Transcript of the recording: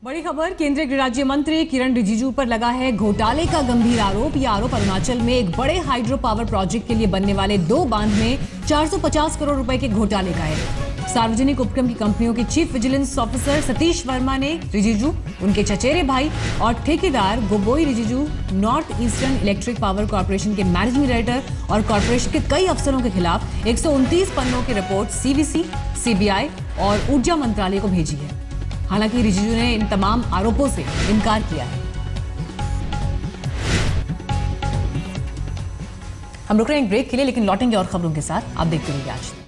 बड़ी खबर, केंद्रीय गृह राज्य मंत्री किरण रिजिजू पर लगा है घोटाले का गंभीर आरोप। यह आरोप अरुणाचल में एक बड़े हाइड्रो पावर प्रोजेक्ट के लिए बनने वाले 2 बांध में 450 करोड़ रुपए के घोटाले का है। सार्वजनिक उपक्रम की कंपनियों के chief vigilance officer Satish Verma ने रिजिजू, उनके चचेरे भाई और ठेकेदार Gogoi Rijiju, north eastern electric power corporation के मैनेजिंग डायरेक्टर और कॉर्पोरेशन के कई अफसरों के खिलाफ 129 पन्नों की रिपोर्ट सीवीसी, सीबीआई और ऊर्जा मंत्रालय को भेजी है। हालांकि रिजिजू ने इन तमाम आरोपों से इनकार किया है। हम रुक रहे हैं एक ब्रेक के लिए, लेकिन लौटेंगे और खबरों के साथ। आप देखते रहिए आज।